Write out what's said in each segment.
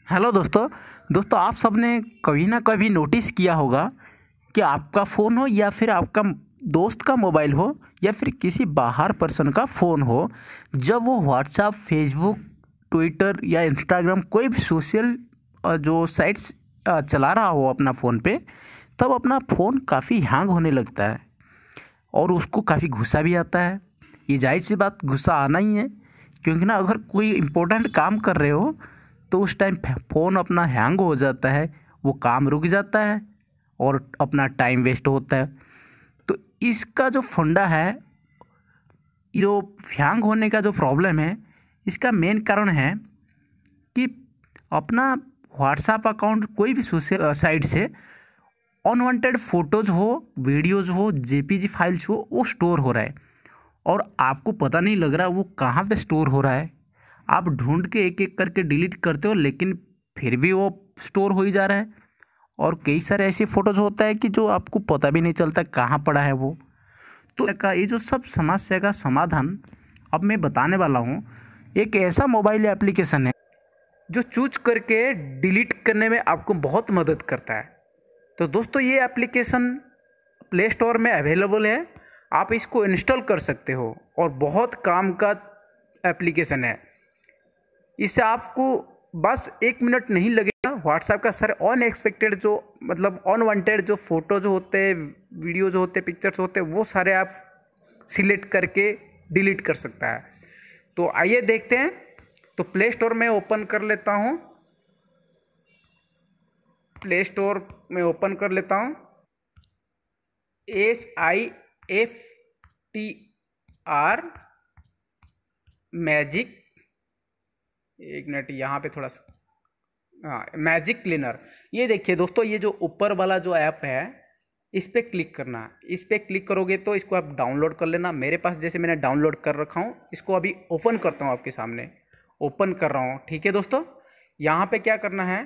Hello दोस्तों। आप सबने कभी ना कभी नोटिस किया होगा कि आपका फ़ोन हो या फिर आपका दोस्त का मोबाइल हो या फिर किसी बाहर पर्सन का फ़ोन हो, जब वो व्हाट्सएप, फेसबुक, ट्विटर या इंस्टाग्राम कोई भी सोशल जो साइट्स चला रहा हो अपना फ़ोन पे, तब अपना फ़ोन काफ़ी हैंग होने लगता है और उसको काफ़ी गुस्सा भी आता है। ये जाहिर सी बात, गुस्सा आना ही है, क्योंकि ना अगर कोई इम्पोर्टेंट काम कर रहे हो तो उस टाइम फ़ोन अपना हैंग हो जाता है, वो काम रुक जाता है और अपना टाइम वेस्ट होता है। तो इसका जो फंडा है, जो हैंग होने का जो प्रॉब्लम है, इसका मेन कारण है कि अपना व्हाट्सएप अकाउंट कोई भी सोशल साइट से अनवांटेड फ़ोटोज़ हो, वीडियोज़ हो, जेपीजी फाइल्स हो, वो स्टोर हो रहा है और आपको पता नहीं लग रहा वो कहाँ पे स्टोर हो रहा है। आप ढूंढ के एक एक करके डिलीट करते हो, लेकिन फिर भी वो स्टोर हो ही जा रहा है। और कई सारे ऐसे फ़ोटोज़ होता है कि जो आपको पता भी नहीं चलता कहाँ पड़ा है वो। तो का ये जो सब समस्या का समाधान अब मैं बताने वाला हूँ, एक ऐसा मोबाइल एप्लीकेशन है जो चूज करके डिलीट करने में आपको बहुत मदद करता है। तो दोस्तों, ये एप्लीकेशन प्ले स्टोर में अवेलेबल है, आप इसको इंस्टॉल कर सकते हो और बहुत काम का एप्लीकेशन है। इससे आपको बस 1 मिनट नहीं लगेगा। व्हाट्सएप का सारे अनएक्सपेक्टेड जो मतलब अनवांटेड जो फ़ोटोज़ होते हैं, वीडियोज़ होते हैं, पिक्चर्स होते हैं, वो सारे आप सिलेक्ट करके डिलीट कर सकता है। तो आइए देखते हैं। तो प्ले स्टोर में ओपन कर लेता हूँ, प्ले स्टोर में ओपन कर लेता हूँ। SIFTR मैजिक, एक मिनट यहाँ पे थोड़ा सा, हाँ, मैजिक क्लीनर। ये देखिए दोस्तों, ये जो ऊपर वाला जो ऐप है, इस पर क्लिक करना। इस पर क्लिक करोगे तो इसको आप डाउनलोड कर लेना। मेरे पास जैसे मैंने डाउनलोड कर रखा हूँ, इसको अभी ओपन करता हूँ, आपके सामने ओपन कर रहा हूँ। ठीक है दोस्तों, यहाँ पे क्या करना है,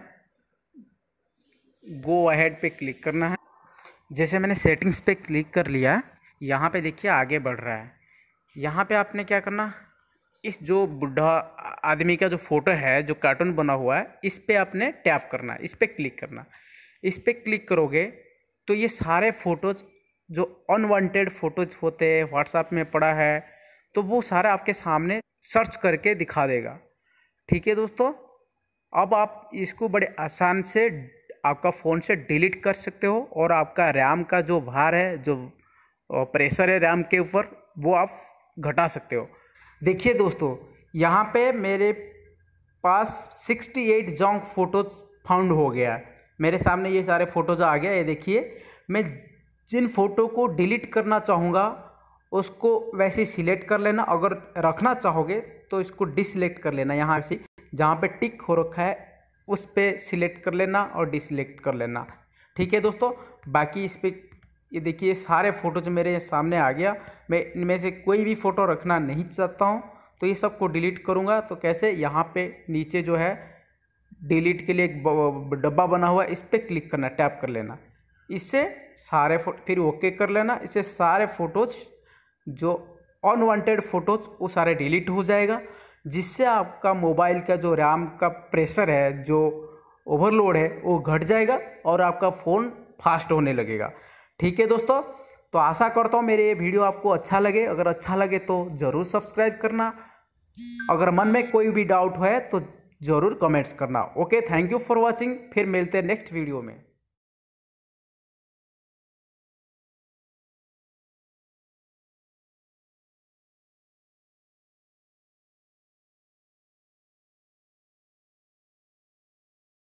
गो अहेड पे क्लिक करना है। जैसे मैंने सेटिंग्स पे क्लिक कर लिया, यहाँ पे देखिए आगे बढ़ रहा है। यहाँ पे आपने क्या करना, इस जो बुढ़ा आदमी का जो फ़ोटो है, जो कार्टून बना हुआ है, इस पे आपने टैप करना, इस पे क्लिक करना। इस पे क्लिक करोगे तो ये सारे फ़ोटोज़ जो अनवांटेड फ़ोटोज़ होते हैं व्हाट्सएप में पड़ा है, तो वो सारा आपके सामने सर्च करके दिखा देगा। ठीक है दोस्तों, अब आप इसको बड़े आसान से आपका फ़ोन से डिलीट कर सकते हो और आपका रैम का जो भार है, जो प्रेशर है रैम के ऊपर, वो आप घटा सकते हो। देखिए दोस्तों, यहाँ पे मेरे पास 68 जंक फ़ोटोज़ फाउंड हो गया। मेरे सामने ये सारे फ़ोटोज़ आ गया। ये देखिए, मैं जिन फ़ोटो को डिलीट करना चाहूँगा उसको वैसे ही सिलेक्ट कर लेना। अगर रखना चाहोगे तो इसको डिसलेक्ट कर लेना। यहाँ से जहाँ पे टिक हो रखा है उस पर सिलेक्ट कर लेना और डिसलेक्ट कर लेना। ठीक है दोस्तों, बाकी इस पर ये देखिए सारे फ़ोटोज़ मेरे सामने आ गया। मैं इनमें से कोई भी फ़ोटो रखना नहीं चाहता हूँ, तो ये सबको डिलीट करूँगा। तो कैसे, यहाँ पे नीचे जो है डिलीट के लिए एक डब्बा बना हुआ है, इस पर क्लिक करना, टैप कर लेना। इससे सारे फिर ओके कर लेना। इससे सारे फ़ोटोज़ जो अनवांटेड फ़ोटोज़ वो सारे डिलीट हो जाएगा, जिससे आपका मोबाइल का जो रैम का प्रेशर है, जो ओवरलोड है, वो घट जाएगा और आपका फ़ोन फास्ट होने लगेगा। ठीक है दोस्तों, तो आशा करता हूँ मेरे ये वीडियो आपको अच्छा लगे। अगर अच्छा लगे तो ज़रूर सब्सक्राइब करना। अगर मन में कोई भी डाउट है तो ज़रूर कमेंट्स करना। Okay, thank you for watching. फिर मिलते हैं नेक्स्ट वीडियो में।